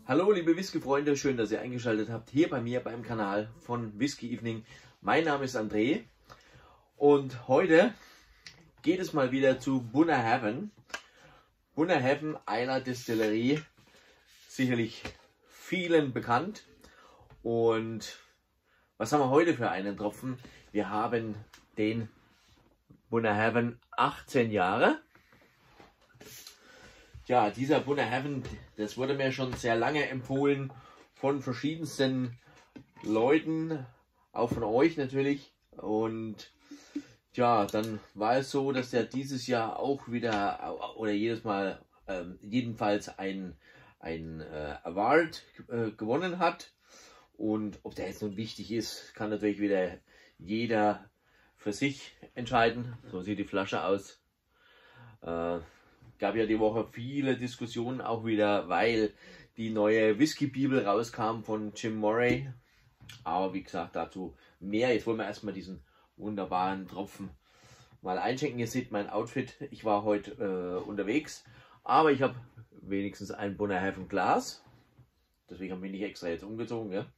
Hallo liebe Whisky-Freunde, schön, dass ihr eingeschaltet habt hier bei mir beim Kanal von Whisky Evening. Mein Name ist André und heute geht es mal wieder zu Bunnahabhain. Bunnahabhain, einer Destillerie, sicherlich vielen bekannt. Und was haben wir heute für einen Tropfen? Wir haben den Bunnahabhain 18 Jahre. Ja, dieser Bunnahabhain, das wurde mir schon sehr lange empfohlen von verschiedensten Leuten, auch von euch natürlich. Und ja, dann war es so, dass der dieses Jahr auch wieder, oder jedes Mal, jedenfalls ein Award gewonnen hat. Und ob der jetzt nun wichtig ist, kann natürlich wieder jeder für sich entscheiden. So sieht die Flasche aus. Gab ja die Woche viele Diskussionen auch wieder, weil die neue Whisky-Bibel rauskam von Jim Murray. Aber wie gesagt, dazu mehr. Jetzt wollen wir erstmal diesen wunderbaren Tropfen mal einschenken. Ihr seht mein Outfit. Ich war heute unterwegs, aber ich habe wenigstens ein Bunnahabhain Glas. Deswegen habe ich nicht extra jetzt umgezogen. Ja?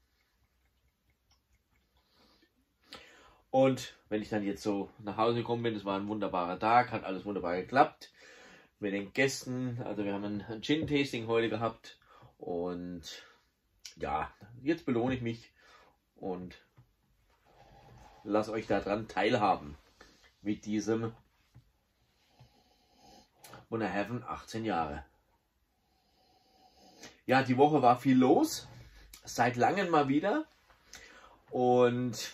Und wenn ich dann jetzt so nach Hause gekommen bin, es war ein wunderbarer Tag, hat alles wunderbar geklappt. Mit den Gästen, also wir haben ein Gin-Tasting heute gehabt und ja, jetzt belohne ich mich und lasse euch daran teilhaben mit diesem Bunnahabhain 18 Jahre. Ja, die Woche war viel los, seit langem mal wieder und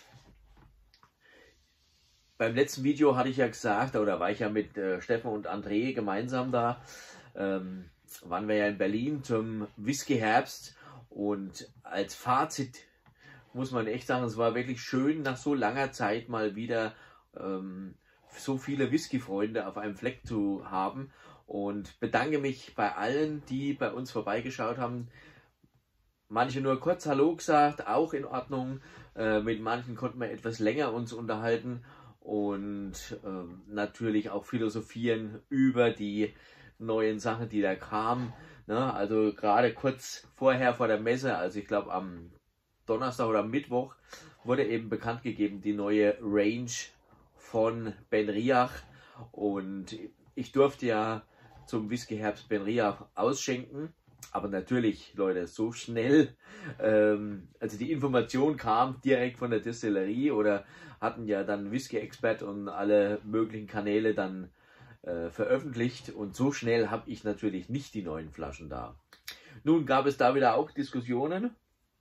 beim letzten Video hatte ich ja gesagt, oder war ich ja mit Steffen und André gemeinsam da, waren wir ja in Berlin zum Whisky-Herbst und als Fazit muss man echt sagen, es war wirklich schön, nach so langer Zeit mal wieder so viele Whisky-Freunde auf einem Fleck zu haben und bedanke mich bei allen, die bei uns vorbeigeschaut haben. Manche nur kurz Hallo gesagt, auch in Ordnung, mit manchen konnten wir etwas länger uns unterhalten. Und natürlich auch philosophieren über die neuen Sachen, die da kamen. Ne? Also gerade kurz vorher vor der Messe, also ich glaube am Donnerstag oder am Mittwoch, wurde eben bekannt gegeben die neue Range von BenRiach. Und ich durfte ja zum Whisky-Herbst BenRiach ausschenken. Aber natürlich, Leute, so schnell, also die Information kam direkt von der Destillerie oder hatten ja dann Whisky Expert und alle möglichen Kanäle dann veröffentlicht und so schnell habe ich natürlich nicht die neuen Flaschen da. Nun gab es da wieder auch Diskussionen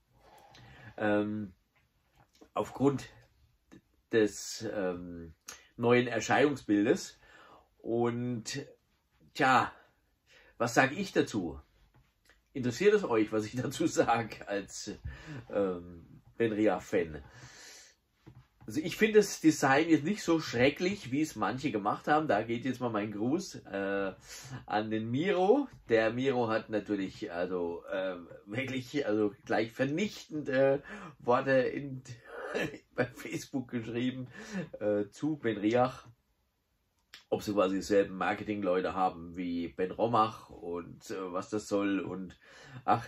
aufgrund des neuen Erscheinungsbildes und tja, was sage ich dazu? Interessiert es euch, was ich dazu sage als BenRiach-Fan? Also ich finde das Design jetzt nicht so schrecklich, wie es manche gemacht haben. Da geht jetzt mal mein Gruß an den Miro. Der Miro hat natürlich also wirklich also gleich vernichtende Worte bei Facebook geschrieben zu BenRiach. Ob sie quasi dieselben Marketingleute haben wie Ben Romach und was das soll und ach,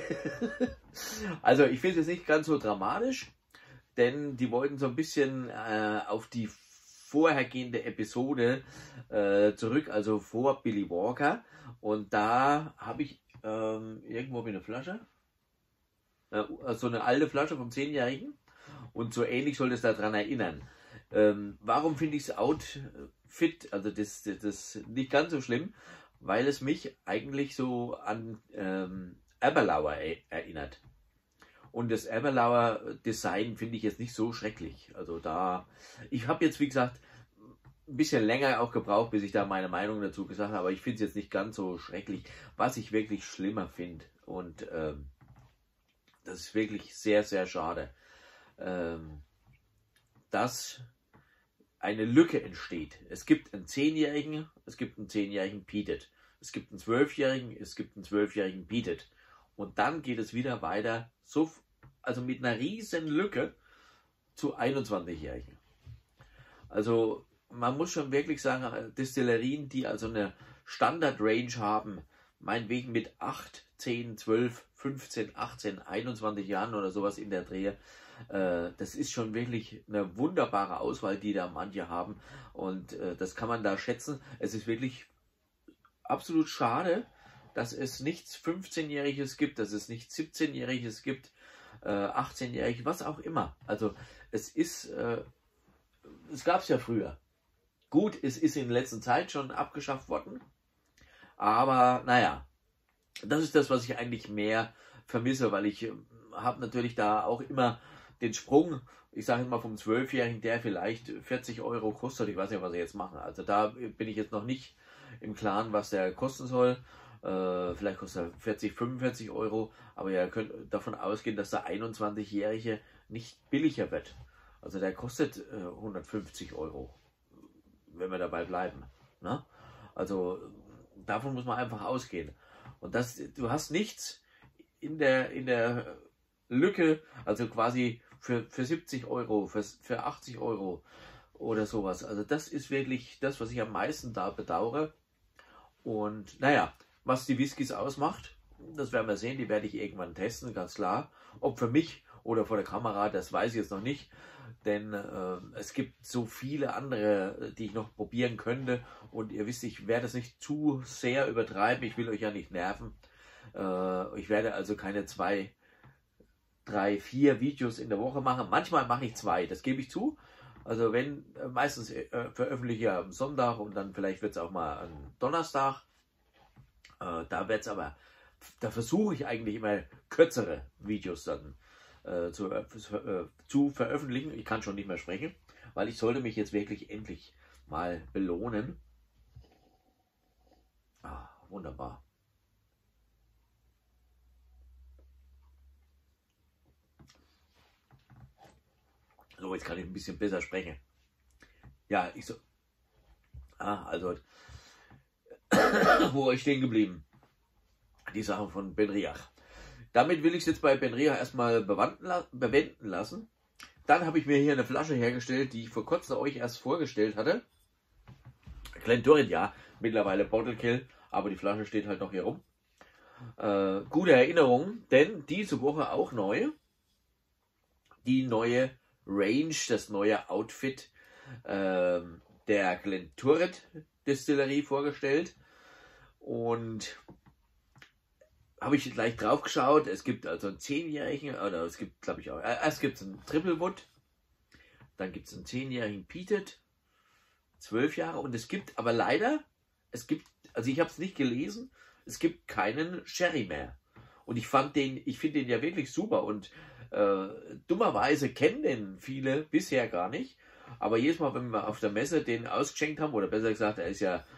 also ich finde es nicht ganz so dramatisch, denn die wollten so ein bisschen auf die vorhergehende Episode zurück, also vor Billy Walker und da habe ich irgendwo eine Flasche, so eine alte Flasche vom 10-Jährigen und so ähnlich soll es daran erinnern. Warum finde ich es Outfit, also das nicht ganz so schlimm, weil es mich eigentlich so an Aberlour erinnert. Und das Aberlour Design finde ich jetzt nicht so schrecklich. Also da, ich habe jetzt wie gesagt ein bisschen länger auch gebraucht, bis ich da meine Meinung dazu gesagt habe, aber ich finde es jetzt nicht ganz so schrecklich. Was ich wirklich schlimmer finde und das ist wirklich sehr, sehr schade, dass eine Lücke entsteht. Es gibt einen 10-Jährigen, es gibt einen 10-Jährigen Peated. Es gibt einen 12-Jährigen, es gibt einen 12-Jährigen Peated. Und dann geht es wieder weiter, so, also mit einer riesen Lücke zu 21-Jährigen. Also man muss schon wirklich sagen, Destillerien, die also eine Standard-Range haben, meinetwegen mit 8, 10, 12, 15, 18, 21 Jahren oder sowas in der Drehe. Das ist schon wirklich eine wunderbare Auswahl, die da manche haben. Und das kann man da schätzen. Es ist wirklich absolut schade, dass es nichts 15-Jähriges gibt, dass es nichts 17-Jähriges gibt, 18-Jähriges, was auch immer. Also es gab es ja früher. Gut, es ist in letzter Zeit schon abgeschafft worden, aber naja, das ist das, was ich eigentlich mehr vermisse, weil ich habe natürlich da auch immer den Sprung, ich sage mal vom 12-Jährigen, der vielleicht 40 Euro kostet, ich weiß nicht, was sie jetzt machen, also da bin ich jetzt noch nicht im Klaren, was der kosten soll. Vielleicht kostet er 40, 45 Euro, aber ihr könnt davon ausgehen, dass der 21-Jährige nicht billiger wird. Also der kostet 150 Euro, wenn wir dabei bleiben. Ne? Also davon muss man einfach ausgehen. Und du hast nichts in der Lücke, also quasi für 70 Euro, für 80 Euro oder sowas. Also das ist wirklich das, was ich am meisten da bedauere. Und naja, was die Whiskys ausmacht, das werden wir sehen, die werde ich irgendwann testen, ganz klar. Ob für mich oder vor der Kamera, das weiß ich jetzt noch nicht, denn es gibt so viele andere, die ich noch probieren könnte und ihr wisst, ich werde es nicht zu sehr übertreiben, ich will euch ja nicht nerven. Ich werde also keine 2, 3, 4 Videos in der Woche machen, manchmal mache ich 2, das gebe ich zu. Also wenn, meistens veröffentliche ich am Sonntag und dann vielleicht wird es auch mal am Donnerstag. Da versuche ich eigentlich immer kürzere Videos dann zu veröffentlichen. Ich kann schon nicht mehr sprechen, weil ich sollte mich jetzt wirklich endlich mal belohnen. Ah, wunderbar. So, jetzt kann ich ein bisschen besser sprechen. Ja, also, wo war ich stehen geblieben? Die Sachen von Benriach. Damit will ich es jetzt bei Benriach erstmal bewenden lassen. Dann habe ich mir hier eine Flasche hergestellt, die ich vor kurzem euch erst vorgestellt hatte. Glenturret, ja, mittlerweile Bottle Kill, aber die Flasche steht halt noch hier rum. Gute Erinnerung, denn diese Woche auch neu. Die neue Range, das neue Outfit der Glenturret Distillerie vorgestellt. Und habe ich gleich drauf geschaut. Es gibt also einen 10-jährigen, oder es gibt, glaube ich, auch, erst gibt es einen Triple Wood, dann gibt es einen 10-jährigen Peated, 12 Jahre, und es gibt aber leider, also ich habe es nicht gelesen, es gibt keinen Sherry mehr. Und ich finde den ja wirklich super und dummerweise kennen den viele bisher gar nicht. Aber jedes Mal, wenn wir auf der Messe den ausgeschenkt haben, oder besser gesagt, er ist ja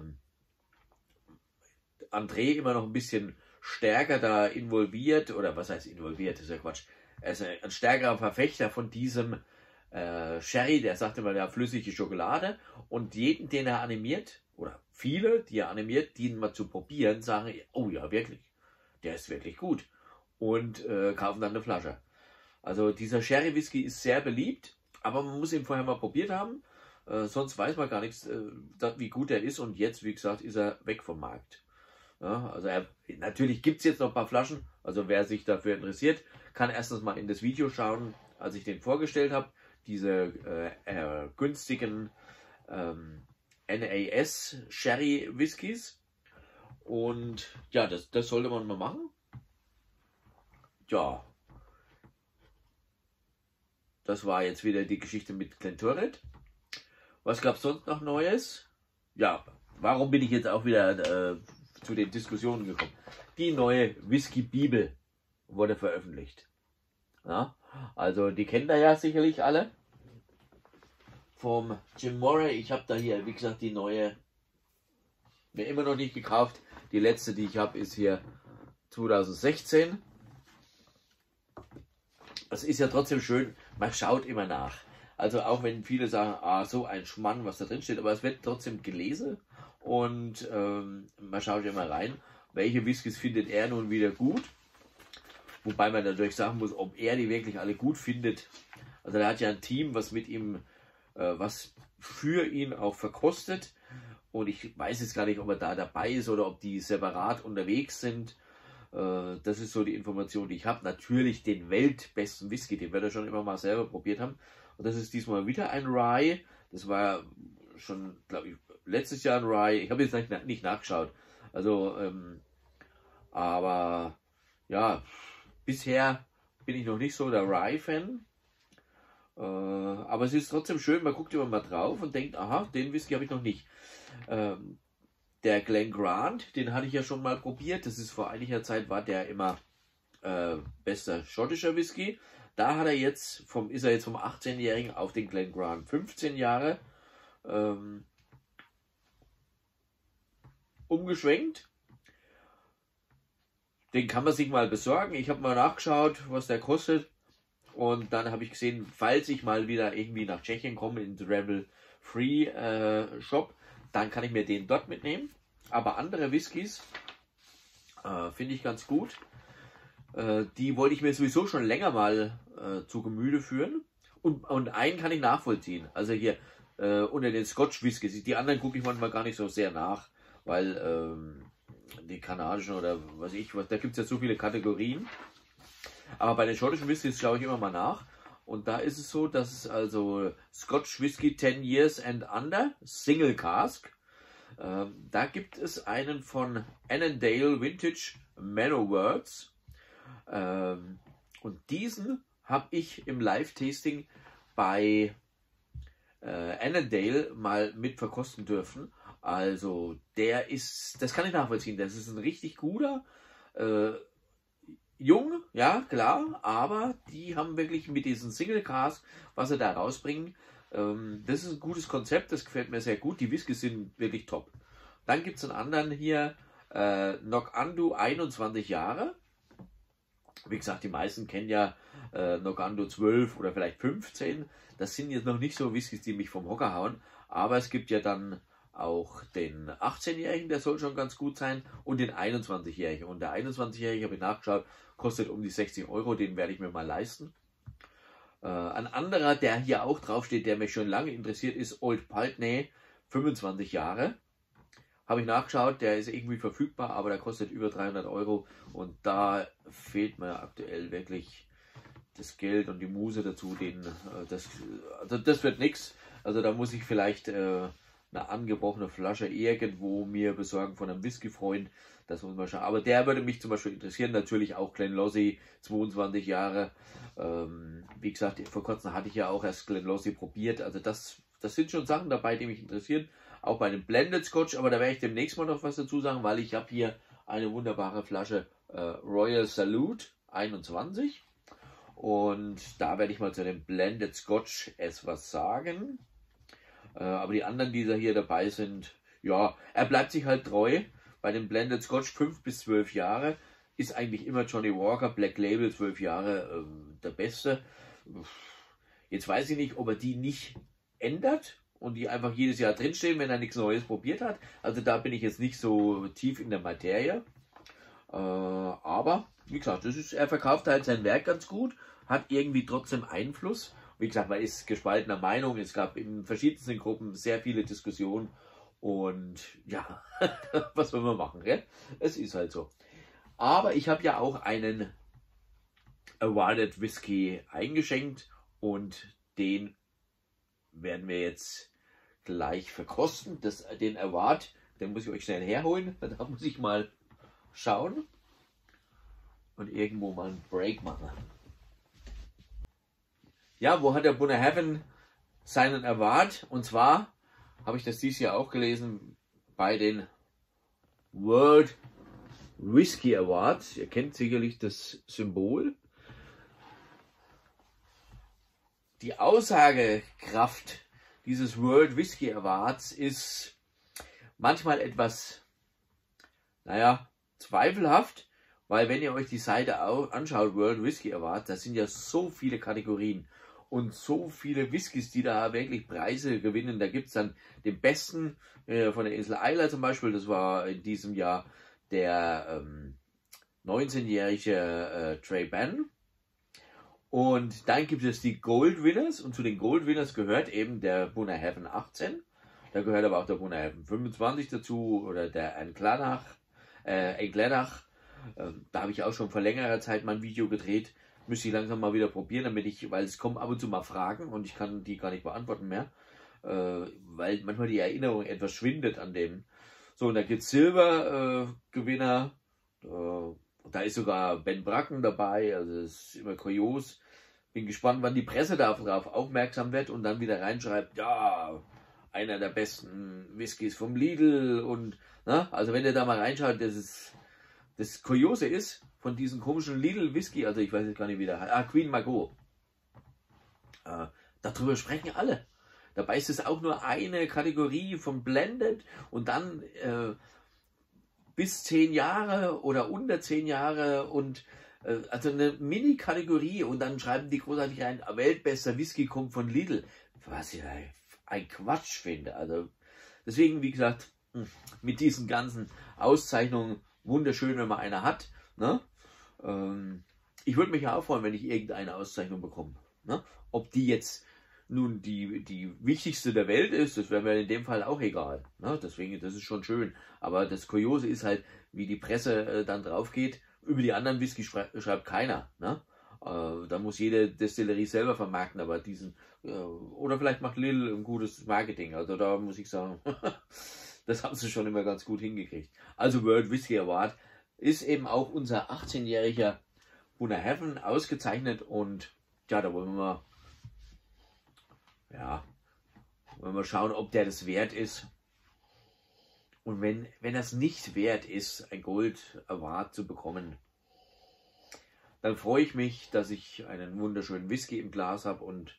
André immer noch ein bisschen stärker da involviert, oder was heißt involviert, das ist ja Quatsch. Er ist ein stärkerer Verfechter von diesem Sherry, der sagt immer, ja, flüssige Schokolade. Und jeden, den er animiert, oder viele, die er animiert, die ihn mal zu probieren, sagen, oh ja, wirklich, der ist wirklich gut. Und kaufen dann eine Flasche. Also dieser Sherry Whisky ist sehr beliebt, aber man muss ihn vorher mal probiert haben. Sonst weiß man gar nichts, wie gut er ist. Und jetzt, wie gesagt, ist er weg vom Markt. Ja, also natürlich gibt es jetzt noch ein paar Flaschen. Also wer sich dafür interessiert, kann erstens mal in das Video schauen, als ich den vorgestellt habe. Diese günstigen NAS Sherry Whiskys. Und ja, das sollte man mal machen. Ja, das war jetzt wieder die Geschichte mit Glenturret. Was gab es sonst noch Neues? Ja, warum bin ich jetzt auch wieder zu den Diskussionen gekommen? Die neue Whisky-Bibel wurde veröffentlicht. Ja, also die kennt ihr ja sicherlich alle. Vom Jim Murray. Ich habe da hier, wie gesagt, die neue mir immer noch nicht gekauft. Die letzte, die ich habe, ist hier 2016. Es ist ja trotzdem schön, man schaut immer nach. Also auch wenn viele sagen, ah, so ein Schmann, was da drin steht, aber es wird trotzdem gelesen und man schaut immer rein, welche Whiskys findet er nun wieder gut. Wobei man natürlich sagen muss, ob er die wirklich alle gut findet. Also er hat ja ein Team, was mit ihm, was für ihn auch verkostet. Und ich weiß jetzt gar nicht, ob er da dabei ist oder ob die separat unterwegs sind. Das ist so die Information, die ich habe. Natürlich den weltbesten Whisky, den wir da schon immer mal selber probiert haben. Und das ist diesmal wieder ein Rye. Das war schon, glaube ich, letztes Jahr ein Rye. Ich habe jetzt nicht nachgeschaut. Also, aber ja, bisher bin ich noch nicht so der Rye-Fan. Aber es ist trotzdem schön, man guckt immer mal drauf und denkt, aha, den Whisky habe ich noch nicht. Der Glen Grant, den hatte ich ja schon mal probiert. Das ist vor einiger Zeit, war der immer bester schottischer Whisky. Da hat er jetzt ist er jetzt vom 18-Jährigen auf den Glen Grant 15 Jahre umgeschwenkt. Den kann man sich mal besorgen. Ich habe mal nachgeschaut, was der kostet. Und dann habe ich gesehen, falls ich mal wieder irgendwie nach Tschechien komme, in den Rebel Free Shop, dann kann ich mir den dort mitnehmen. Aber andere Whiskys finde ich ganz gut. Die wollte ich mir sowieso schon länger mal zu Gemüte führen. Und einen kann ich nachvollziehen. Also hier unter den Scotch Whiskys. Die anderen gucke ich manchmal gar nicht so sehr nach, weil die kanadischen oder was ich, da gibt es ja so viele Kategorien. Aber bei den schottischen Whiskys schaue ich immer mal nach. Und da ist es so, dass es also Scotch Whisky 10 Years and Under, Single Cask. Da gibt es einen von Annandale Vintage Manor Words. Und diesen habe ich im Live-Tasting bei Annandale mal mit verkosten dürfen. Also das kann ich nachvollziehen. Das ist ein richtig guter, jung, ja klar, aber die haben wirklich mit diesem Single Cask, was sie da rausbringen, das ist ein gutes Konzept, das gefällt mir sehr gut. Die Whiskys sind wirklich top. Dann gibt es einen anderen hier, Knockando 21 Jahre. Wie gesagt, die meisten kennen ja Knockando 12 oder vielleicht 15. Das sind jetzt noch nicht so Whiskys, die mich vom Hocker hauen, aber es gibt ja dann auch den 18-Jährigen, der soll schon ganz gut sein, und den 21-Jährigen. Und der 21-Jährige, habe ich nachgeschaut, kostet um die 60 Euro, den werde ich mir mal leisten. Ein anderer, der hier auch draufsteht, der mich schon lange interessiert, ist Old Pulteney, 25 Jahre. Habe ich nachgeschaut, der ist irgendwie verfügbar, aber der kostet über 300 Euro. Und da fehlt mir aktuell wirklich das Geld und die Muse dazu. Das wird nichts. Also da muss ich vielleicht eine angebrochene Flasche irgendwo mir besorgen von einem Whisky-Freund. Das muss man schauen. Aber der würde mich zum Beispiel interessieren. Natürlich auch Glenlozzy, 22 Jahre. Wie gesagt, vor kurzem hatte ich ja auch erst Glenlozzy probiert. Also das sind schon Sachen dabei, die mich interessieren. Auch bei einem Blended Scotch. Aber da werde ich demnächst mal noch was dazu sagen, weil ich habe hier eine wunderbare Flasche Royal Salute 21. Und da werde ich mal zu dem Blended Scotch etwas sagen. Aber die anderen, die da hier dabei sind, ja, er bleibt sich halt treu. Bei dem Blended Scotch 5 bis 12 Jahre ist eigentlich immer Johnny Walker, Black Label 12 Jahre der Beste. Jetzt weiß ich nicht, ob er die nicht ändert und die einfach jedes Jahr drinstehen, wenn er nichts Neues probiert hat. Also da bin ich jetzt nicht so tief in der Materie. Aber, wie gesagt, er verkauft halt sein Werk ganz gut, hat irgendwie trotzdem Einfluss. Wie gesagt, man ist gespaltener Meinung. Es gab in verschiedensten Gruppen sehr viele Diskussionen. Und ja, was soll man machen, gell? Es ist halt so. Aber ich habe ja auch einen Awarded Whisky eingeschenkt. Und den werden wir jetzt gleich verkosten. Den Award, den muss ich euch schnell herholen. Da muss ich mal schauen. Und irgendwo mal einen Break machen. Ja, wo hat der Bunnahabhain seinen Award? Und zwar habe ich das dieses Jahr auch gelesen bei den World Whisky Awards. Ihr kennt sicherlich das Symbol. Die Aussagekraft dieses World Whisky Awards ist manchmal etwas, naja, zweifelhaft, weil wenn ihr euch die Seite anschaut, World Whisky Awards, da sind ja so viele Kategorien und so viele Whiskys, die da wirklich Preise gewinnen. Da gibt es dann den besten von der Insel Isla zum Beispiel, das war in diesem Jahr der 19-jährige Trey Bannon. Und dann gibt es die Gold Winners und zu den Gold Winners gehört eben der Bunnahabhain 18. Da gehört aber auch der Gunnar Heffen 25 dazu oder der Eingladach. Da habe ich auch schon vor längerer Zeit mal ein Video gedreht. Müsste ich langsam mal wieder probieren, weil es kommen ab und zu mal Fragen und ich kann die gar nicht beantworten mehr. Weil manchmal die Erinnerung etwas schwindet an dem. So, und da gibt es Silbergewinner. Da ist sogar Ben Bracken dabei, also das ist immer kurios. Bin gespannt, wann die Presse darauf aufmerksam wird und dann wieder reinschreibt, ja, einer der besten Whiskys vom Lidl und, ne? Also wenn ihr da mal reinschaut, das Kuriose ist, von diesem komischen Lidl Whisky, also ich weiß jetzt gar nicht, wie der heißt, Queen Margot, darüber sprechen alle. Dabei ist es auch nur eine Kategorie von Blended und dann bis 10 Jahre oder unter 10 Jahre und also eine Mini-Kategorie und dann schreiben die großartig rein, weltbester Whisky kommt von Lidl. Was ich ein Quatsch finde. Also deswegen, wie gesagt, mit diesen ganzen Auszeichnungen wunderschön, wenn man eine hat. Ne? Ich würde mich ja auch freuen, wenn ich irgendeine Auszeichnung bekomme. Ne? Ob die jetzt nun die wichtigste der Welt ist, das wäre mir in dem Fall auch egal. Ne? Deswegen, das ist schon schön. Aber das Kuriose ist halt, wie die Presse dann drauf geht. Über die anderen Whisky schreibt keiner. Ne? Da muss jede Destillerie selber vermarkten, aber oder vielleicht macht Lidl ein gutes Marketing. Also da muss ich sagen, das haben sie schon immer ganz gut hingekriegt. Also World Whisky Award ist eben auch unser 18-jähriger Gunnar Heffen ausgezeichnet und ja, da wollen wir mal schauen, ob der das wert ist. Und wenn das nicht wert ist, ein Gold Award zu bekommen, dann freue ich mich, dass ich einen wunderschönen Whisky im Glas habe und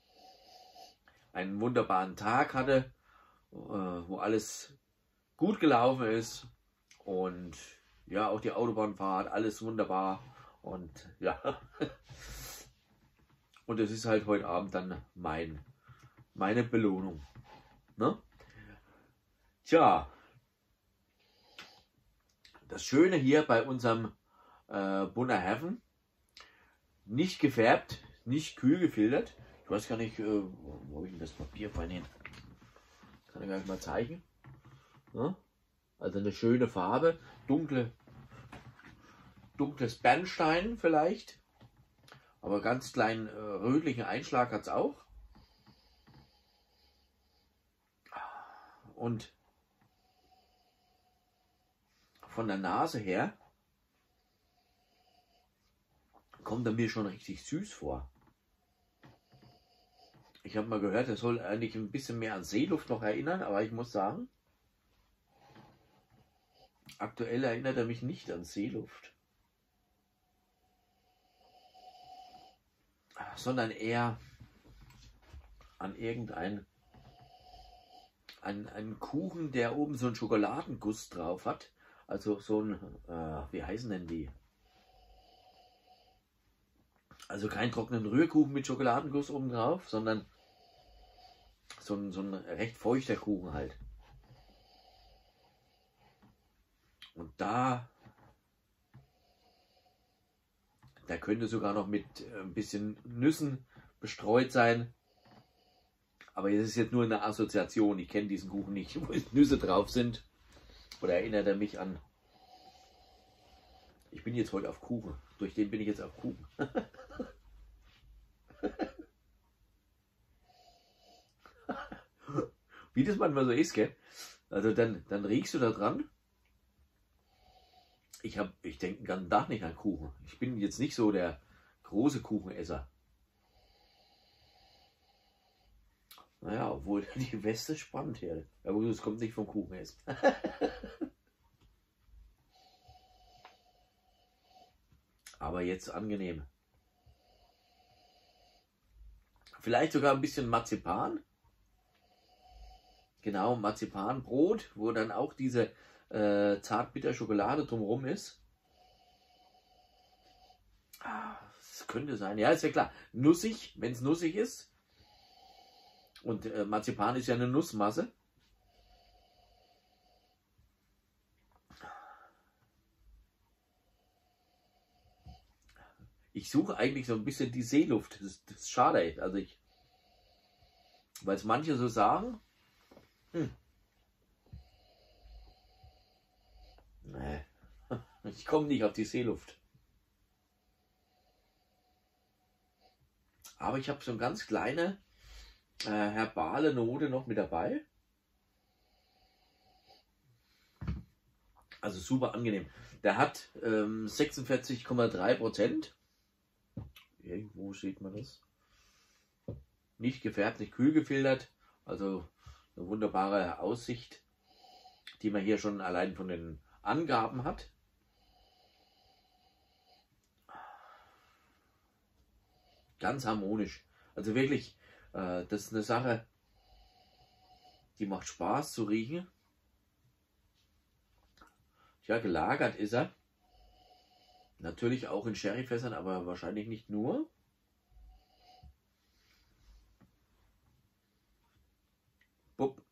einen wunderbaren Tag hatte, wo alles gut gelaufen ist und ja, auch die Autobahnfahrt, alles wunderbar und ja, und es ist halt heute Abend dann meine Belohnung. Ne? Tja, das Schöne hier bei unserem Gunnar Heffen, nicht gefärbt, nicht kühl gefiltert. Ich weiß gar nicht, wo habe ich denn das Papier fein hin? Kann ich gleich mal zeigen. Ja? Also eine schöne Farbe, dunkles Bernstein vielleicht, aber ganz kleinen rötlichen Einschlag hat es auch. Und von der Nase her kommt er mir schon richtig süß vor. Ich habe mal gehört, er soll eigentlich ein bisschen mehr an Seeluft noch erinnern, aber ich muss sagen, aktuell erinnert er mich nicht an Seeluft, sondern eher an irgendeinen Kuchen, der oben so einen Schokoladenguss drauf hat. Also so ein, wie heißen denn die? Also kein trockenen Rührkuchen mit Schokoladenguss oben drauf, sondern so ein recht feuchter Kuchen halt. Und der könnte sogar noch mit ein bisschen Nüssen bestreut sein. Aber es ist jetzt nur eine Assoziation. Ich kenne diesen Kuchen nicht, wo Nüsse drauf sind. Oder erinnert er mich an... Ich bin jetzt heute auf Kuchen. Durch den bin ich jetzt auf Kuchen. Wie das manchmal so ist, gell? Also dann riechst du da dran. Ich denke den ganzen Tag nicht an Kuchen. Ich bin jetzt nicht so der große Kuchenesser. Naja, obwohl die Weste spannend hier. Aber es kommt nicht vom Kuchenessen. Aber jetzt angenehm. Vielleicht sogar ein bisschen Marzipan. Genau, Marzipanbrot, wo dann auch diese zartbitter Schokolade drumherum ist. Das könnte sein. Ja, ist ja klar. Nussig, wenn es nussig ist. Und Marzipan ist ja eine Nussmasse. Ich suche eigentlich so ein bisschen die Seeluft. Das ist schade. Also weil es manche so sagen, Hm. Nee. Ich komme nicht auf die Seeluft. Aber ich habe so eine ganz kleine herbale Note noch mit dabei. Also super angenehm. Der hat 46,3%. Irgendwo sieht man das. Nicht gefärbt, nicht kühl gefiltert. Also eine wunderbare Aussicht, die man hier schon allein von den Angaben hat. Ganz harmonisch. Also wirklich, das ist eine Sache, die macht Spaß zu riechen. Ja, gelagert ist er. Natürlich auch in Sherryfässern, aber wahrscheinlich nicht nur. Bupp.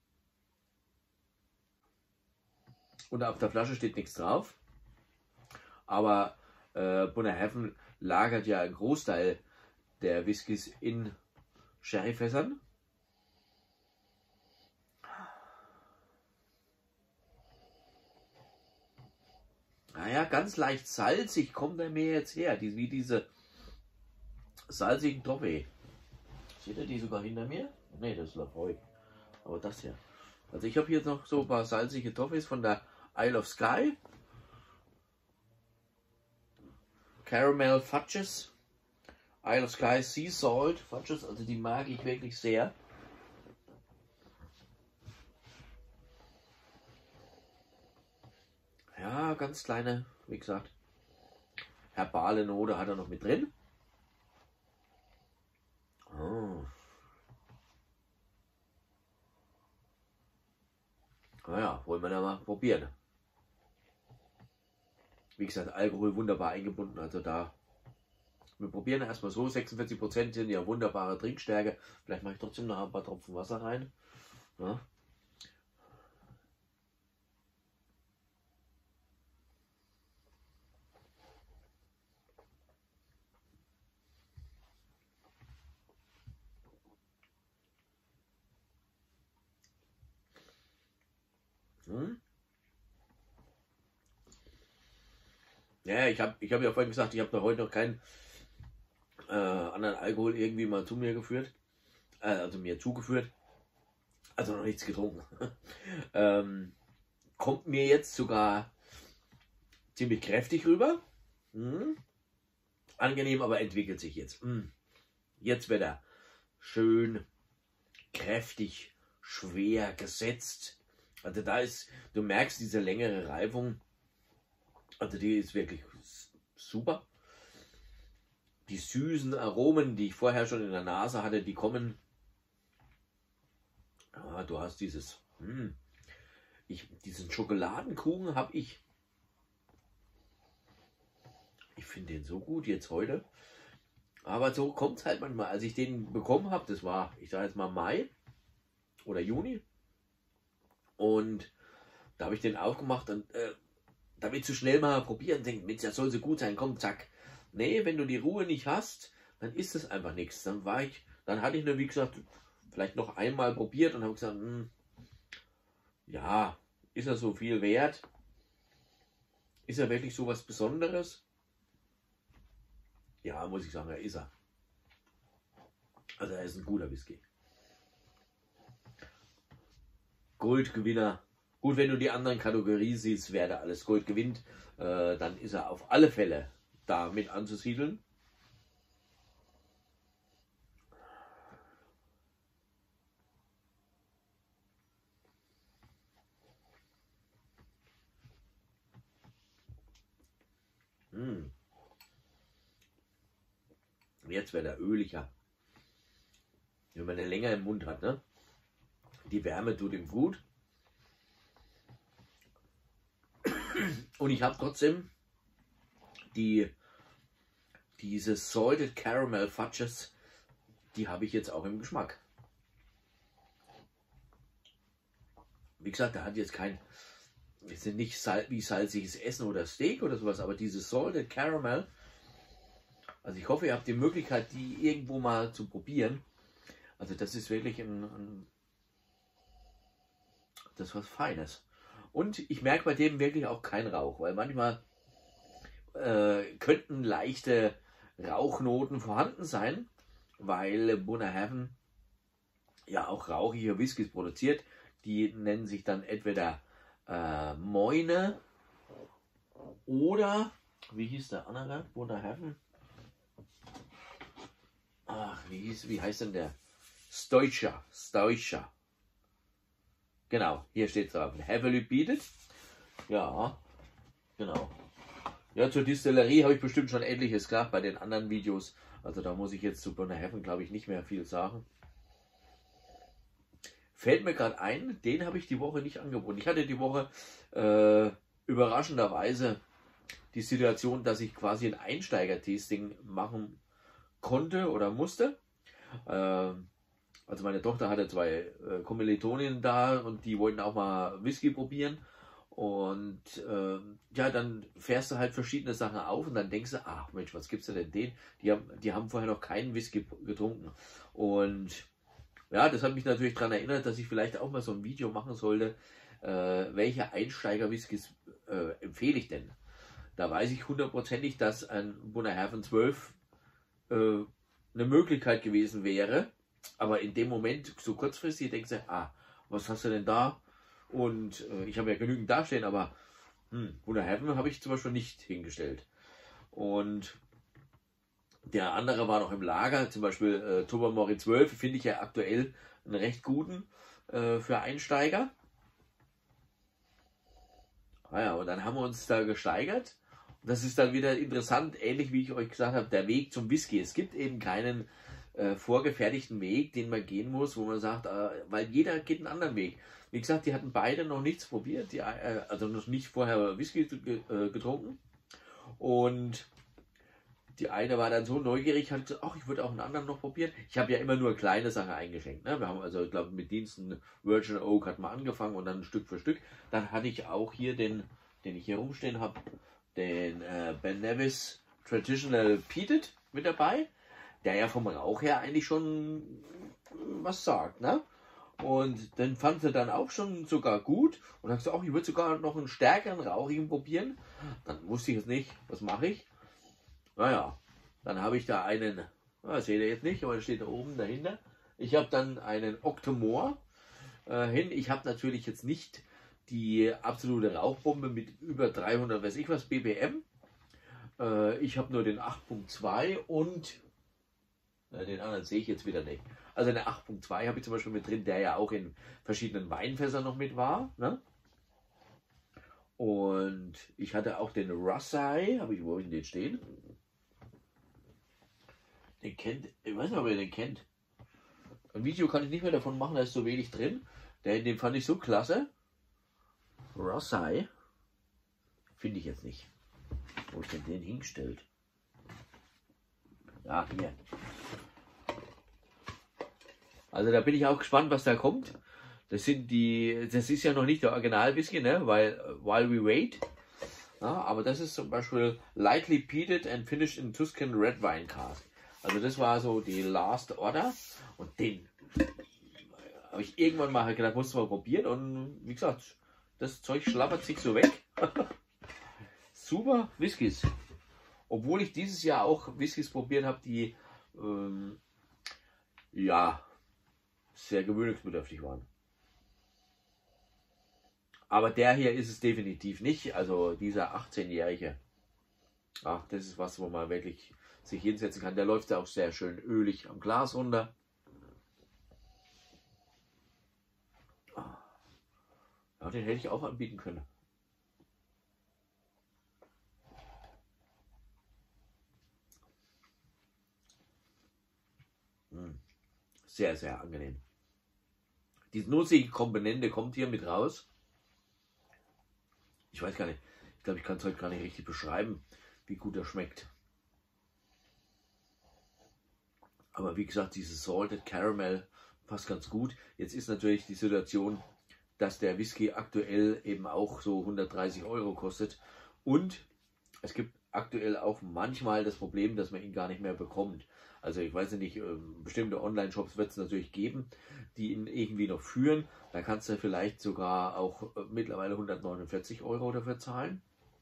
Und auf der Flasche steht nichts drauf. Aber Bunnahabhain lagert ja einen Großteil der Whiskys in Sherryfässern. Naja, ganz leicht salzig kommt er mir jetzt her. Wie diese salzigen Toffee. Seht ihr die sogar hinter mir? Ne, das ist Lafroy. Aber das hier. Also ich habe hier noch so ein paar salzige Toffees von der Isle of Skye. Caramel Fudges. Isle of Skye Sea Salt Fudges. Also die mag ich wirklich sehr. Ja, ganz kleine, wie gesagt, herbale Note hat er noch mit drin. Oh. Naja, wollen wir da mal probieren. Wie gesagt, Alkohol wunderbar eingebunden, also da. Wir probieren erstmal so, 46% sind ja wunderbare Trinkstärke. Vielleicht mache ich trotzdem noch ein paar Tropfen Wasser rein. Ja. Hm. Ja, ich hab ja vorhin gesagt, ich habe da heute noch keinen anderen Alkohol irgendwie mal zu mir geführt. Also mir zugeführt. Also noch nichts getrunken. Kommt mir jetzt sogar ziemlich kräftig rüber. Angenehm, aber entwickelt sich jetzt. Jetzt wird er schön kräftig, schwer gesetzt. Also da ist, du merkst diese längere Reifung. Also die ist wirklich super. Die süßen Aromen, die ich vorher schon in der Nase hatte, die kommen. Ah, du hast dieses, diesen Schokoladenkuchen habe ich. Ich finde den so gut jetzt heute. Aber so kommt es halt manchmal. Als ich den bekommen habe, das war, ich sage jetzt mal Mai oder Juni. Und da habe ich den aufgemacht und da willst du schnell mal probieren. Denkst, das soll so gut sein, komm, zack. Nee, wenn du die Ruhe nicht hast, dann ist es einfach nichts. Dann hatte ich nur, wie gesagt, vielleicht noch einmal probiert und habe gesagt, ja, ist er so viel wert? Ist er wirklich so was Besonderes? Ja, muss ich sagen, er ist er. Also er ist ein guter Whisky. Goldgewinner. Gut, wenn du die anderen Kategorien siehst, wer da alles Gold gewinnt, dann ist er auf alle Fälle da mit anzusiedeln. Jetzt wird er öliger. Wenn man den länger im Mund hat, ne? Die Wärme tut ihm gut. Und ich habe trotzdem diese Salted Caramel Fudges, die habe ich jetzt auch im Geschmack. Wie gesagt, da hat jetzt es sind nicht wie salziges Essen oder Steak oder sowas, aber dieses Salted Caramel, also ich hoffe, ihr habt die Möglichkeit, die irgendwo mal zu probieren. Also das ist wirklich ein das ist was Feines. Und ich merke bei dem wirklich auch keinen Rauch, weil manchmal könnten leichte Rauchnoten vorhanden sein, weil Bunnahabhain ja auch rauchige Whiskys produziert. Die nennen sich dann entweder Moine oder, wie hieß der andere? Bunnahabhain? Ach, wie heißt denn der? Stoicher. Genau, hier steht es drauf. Heavily peated. Ja, genau. Ja, zur Distillerie habe ich bestimmt schon etliches gesagt bei den anderen Videos. Also da muss ich jetzt zu Bunnahabhain, glaube ich, nicht mehr viel sagen. Fällt mir gerade ein, den habe ich die Woche nicht angeboten. Ich hatte die Woche überraschenderweise die Situation, dass ich quasi ein Einsteiger-Tasting machen konnte oder musste. Also meine Tochter hatte zwei Kommilitoninnen da und die wollten auch mal Whisky probieren. Und ja, dann fährst du halt verschiedene Sachen auf und dann denkst du, ach Mensch, was gibt's denn denen? Die haben vorher noch keinen Whisky getrunken. Und ja, das hat mich natürlich daran erinnert, dass ich vielleicht auch mal so ein Video machen sollte, welche Einsteiger-Whiskys empfehle ich denn? Da weiß ich hundertprozentig, dass ein Bunnahabhain 12 eine Möglichkeit gewesen wäre. Aber in dem Moment, so kurzfristig, denkst du, ah, was hast du denn da? Und ich habe ja genügend dastehen, aber Bunnahabhain habe ich zum Beispiel nicht hingestellt. Und der andere war noch im Lager, zum Beispiel Tobermory 12, finde ich ja aktuell einen recht guten für Einsteiger. Naja, und dann haben wir uns da gesteigert. Und das ist dann wieder interessant, ähnlich wie ich euch gesagt habe, der Weg zum Whisky. Es gibt eben keinen vorgefertigten Weg, den man gehen muss, wo man sagt, weil jeder geht einen anderen Weg. Wie gesagt, die hatten beide noch nichts probiert, also noch nicht vorher Whisky getrunken. Und die eine war dann so neugierig, hat gesagt, ach, ich würde auch einen anderen noch probieren. Ich habe ja immer nur kleine Sachen eingeschenkt. Ne? Wir haben also, ich glaube, mit Diensten Virgin Oak hat man angefangen und dann Stück für Stück. Dann hatte ich auch hier den ich hier rumstehen habe, den Ben Nevis Traditional Peated mit dabei, der ja vom Rauch her eigentlich schon was sagt. Ne? Und den fand sie dann auch schon sogar gut und hat gesagt, auch ich würde sogar noch einen stärkeren rauchigen probieren. Dann wusste ich jetzt nicht, was mache ich. Naja, dann habe ich da einen, das seht ihr jetzt nicht, aber der steht da oben dahinter. Ich habe dann einen Octomore hin. Ich habe natürlich jetzt nicht die absolute Rauchbombe mit über 300, weiß ich was, BPM. Ich habe nur den 8.2 und den anderen sehe ich jetzt wieder nicht. Also den 8.2 habe ich zum Beispiel mit drin, der ja auch in verschiedenen Weinfässern noch mit war. Ne? Und ich hatte auch den Russai, wo habe ich den stehen? Den kennt, ich weiß nicht, ob ihr den kennt. Ein Video kann ich nicht mehr davon machen, da ist so wenig drin. Den fand ich so klasse. Russai finde ich jetzt nicht. Wo ist denn den hingestellt? Ja, hier. Also da bin ich auch gespannt, was da kommt. Das ist ja noch nicht der Original-Whisky, ne? Weil While We Wait. Ja, aber das ist zum Beispiel Lightly Peated and Finished in Tuscan Red Wine Cask. Also das war so die Last Order. Und den habe ich irgendwann mal gedacht, musst du mal probieren. Und wie gesagt, das Zeug schlappert sich so weg. Super Whiskys. Obwohl ich dieses Jahr auch Whiskys probiert habe, die ja sehr gewöhnungsbedürftig waren. Aber der hier ist es definitiv nicht. Also dieser 18-Jährige. Ach, das ist was, wo man wirklich sich hinsetzen kann. Der läuft ja auch sehr schön ölig am Glas runter. Ja, den hätte ich auch anbieten können. Sehr, sehr angenehm. Die nussige Komponente kommt hier mit raus. Ich weiß gar nicht. Ich glaube, ich kann es heute gar nicht richtig beschreiben, wie gut er schmeckt. Aber wie gesagt, dieses Salted Caramel passt ganz gut. Jetzt ist natürlich die Situation, dass der Whisky aktuell eben auch so 130 € kostet. Und es gibt aktuell auch manchmal das Problem, dass man ihn gar nicht mehr bekommt. Also ich weiß nicht, bestimmte Online-Shops wird es natürlich geben, die ihn irgendwie noch führen, da kannst du vielleicht sogar auch mittlerweile 149 Euro dafür zahlen.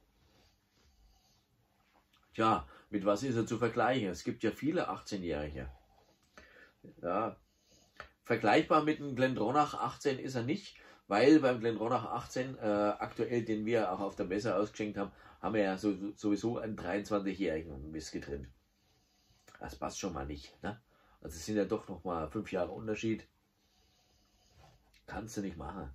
Tja, mit was ist er zu vergleichen? Es gibt ja viele 18-Jährige. Ja, vergleichbar mit dem Glendronach 18 ist er nicht, weil beim Glendronach 18 aktuell, den wir auch auf der Messe ausgeschenkt haben, haben wir ja sowieso einen 23-jährigen Whisky drin. Das passt schon mal nicht. Ne? Also es sind ja doch noch mal 5 Jahre Unterschied. Kannst du nicht machen.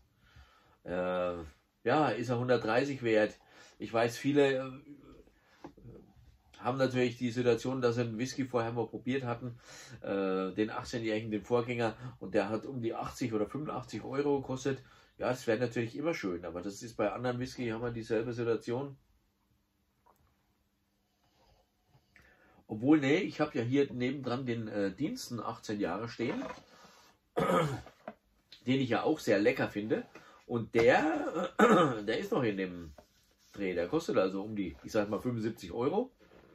Ja, ist er 130 wert. Ich weiß, viele haben natürlich die Situation, dass sie einen Whisky vorher mal probiert hatten, den 18-jährigen, den Vorgänger, und der hat um die 80 oder 85 Euro gekostet. Ja, das wäre natürlich immer schön, aber das ist bei anderen Whisky, haben wir dieselbe Situation. Obwohl, nee, ich habe ja hier nebendran den Diensten 18 Jahre stehen, den ich ja auch sehr lecker finde. Und der ist noch in dem Dreh. Der kostet also um die, ich sag mal, 75 Euro.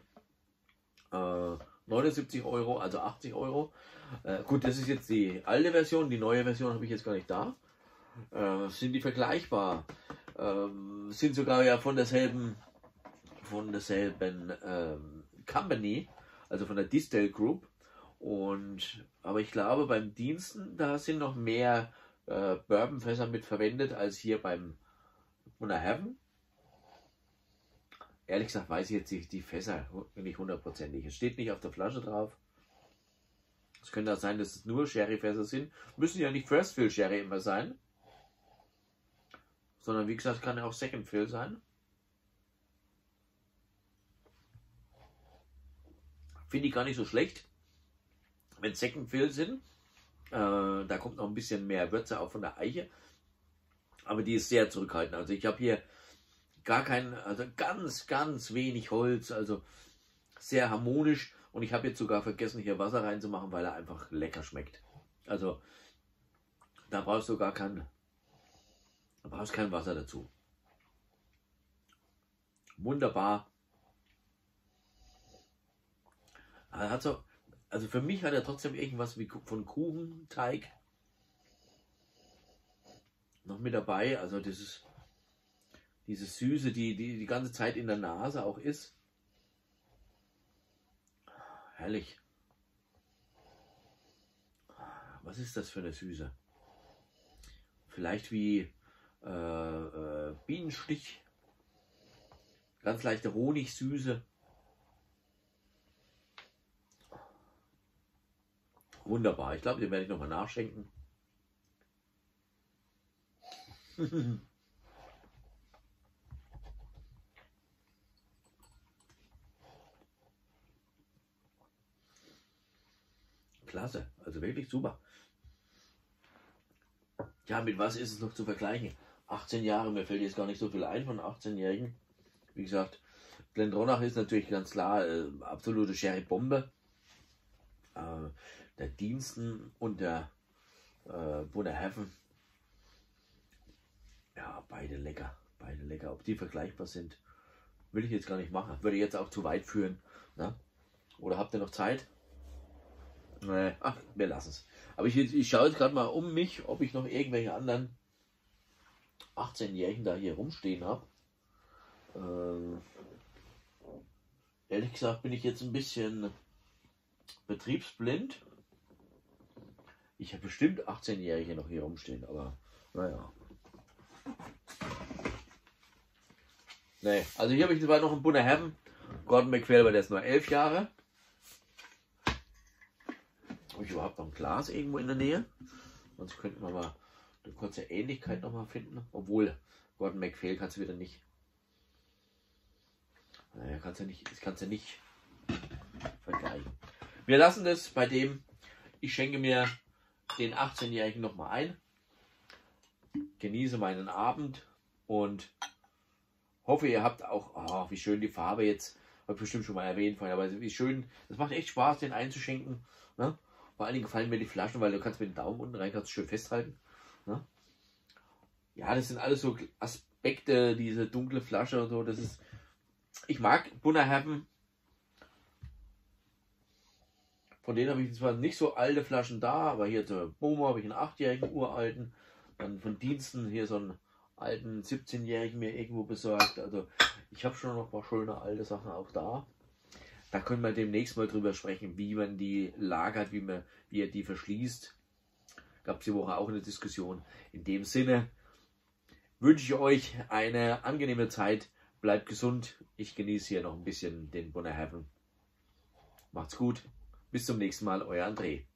79 Euro, also 80 Euro. Gut, das ist jetzt die alte Version. Die neue Version habe ich jetzt gar nicht da. Sind die vergleichbar? Sind sogar ja von derselben Company, also von der Distell Group. Aber ich glaube, beim Diensten, da sind noch mehr Bourbonfässer mit verwendet als hier beim Bunner Heaven. Ehrlich gesagt weiß ich jetzt die Fässer nicht hundertprozentig. Es steht nicht auf der Flasche drauf. Es könnte auch sein, dass es nur Sherryfässer sind. Müssen ja nicht First Fill Sherry immer sein. Sondern wie gesagt, kann ja auch Second Fill sein. Finde ich gar nicht so schlecht, wenn Second Fill sind. Da kommt noch ein bisschen mehr Würze auch von der Eiche. Aber die ist sehr zurückhaltend. Also ich habe hier gar kein, also ganz wenig Holz, also sehr harmonisch. Und ich habe jetzt sogar vergessen, hier Wasser reinzumachen, weil er einfach lecker schmeckt. Also da brauchst du kein Wasser dazu. Wunderbar. Also für mich hat er trotzdem irgendwas wie von Kuchenteig noch mit dabei. Also diese Süße, die ganze Zeit in der Nase auch ist. Herrlich. Was ist das für eine Süße? Vielleicht wie Bienenstich. Ganz leichte Honigsüße. Wunderbar. Ich glaube, den werde ich nochmal nachschenken. Klasse. Also wirklich super. Ja, mit was ist es noch zu vergleichen? 18 Jahre, mir fällt jetzt gar nicht so viel ein von 18-Jährigen. Wie gesagt, Glendronach ist natürlich ganz klar absolute Sherry-Bombe. Der Diensten und der Bunner Heaven, ja, beide lecker. Beide lecker. Ob die vergleichbar sind, will ich jetzt gar nicht machen. Würde jetzt auch zu weit führen. Ne? Oder habt ihr noch Zeit? Nee, ach, wir lassen es. Aber ich schaue jetzt gerade mal um mich, ob ich noch irgendwelche anderen 18-Jährigen da hier rumstehen habe. Ehrlich gesagt bin ich jetzt ein bisschen betriebsblind. Ich habe bestimmt 18-Jährige noch hier rumstehen, aber naja. Nee, also hier habe ich noch einen Bunner Heaven. Gordon MacPhail, aber der ist nur 11 Jahre. Habe ich überhaupt noch ein Glas irgendwo in der Nähe? Sonst könnten wir mal eine kurze Ähnlichkeit noch mal finden. Obwohl, Gordon MacPhail kannst du wieder nicht. Naja, das kannst du nicht vergleichen. Wir lassen das bei dem. Ich schenke mir den 18-Jährigen noch mal ein. Genieße meinen Abend und hoffe, ihr habt auch, oh, wie schön die Farbe jetzt, habe ich bestimmt schon mal erwähnt vorher, aber wie schön, das macht echt Spaß, den einzuschenken. Ne? Vor allen Dingen gefallen mir die Flaschen, weil du kannst mit dem Daumen unten rein, kannst schön festhalten. Ne? Ja, das sind alles so Aspekte, diese dunkle Flasche und so, das ist, ich mag Bunner Heaven Von denen habe ich zwar nicht so alte Flaschen da, aber hier zur Boma habe ich einen 8-jährigen uralten. Dann von Diensten hier so einen alten 17-jährigen mir irgendwo besorgt. Also ich habe schon noch ein paar schöne alte Sachen auch da. Da können wir demnächst mal drüber sprechen, wie man die lagert, wie er die verschließt. Gab es die Woche auch eine Diskussion. In dem Sinne wünsche ich euch eine angenehme Zeit. Bleibt gesund. Ich genieße hier noch ein bisschen den Bonner Heaven. Macht's gut. Bis zum nächsten Mal, euer André.